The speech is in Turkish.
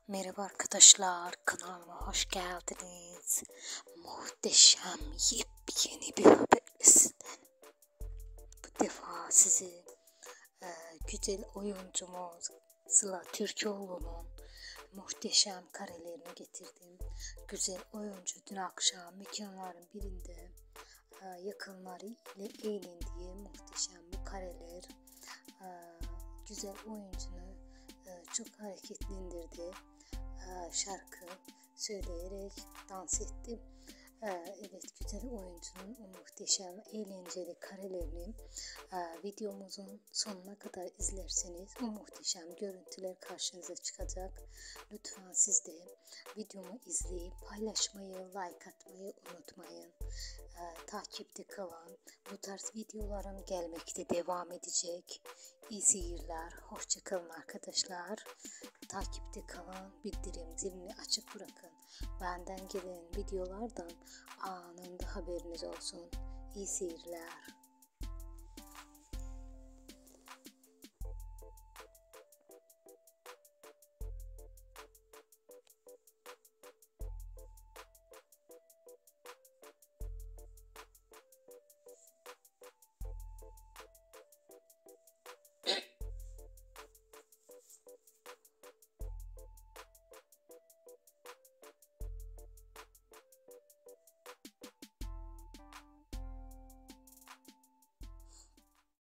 Merhaba arkadaşlar, kanalıma hoş geldiniz. Muhteşem yepyeni bir haberle sizden. Bu defa sizi güzel oyuncumuz Sıla Türkoğlu'nun muhteşem karelerini getirdim. Güzel oyuncu dün akşam mekanların birinde yakınları ile eğlendiği muhteşem bu kareler güzel oyuncunu çok hareketlendirdi. Şarkı söyleyerek dans ettim. Evet, güzel oyuncunun o muhteşem eğlenceli karelerini videomuzun sonuna kadar izlerseniz o muhteşem görüntüler karşınıza çıkacak. Lütfen siz de videomu izleyip paylaşmayı, like atmayı unutmayın. Takipte kalın. Bu tarz videoların gelmekte devam edecek. İyi seyirler. Hoşça kalın arkadaşlar. Takipte kalın. Bildirim zilini açık bırakın. Benden gelen videolardan anında haberiniz olsun. İyi seyirler.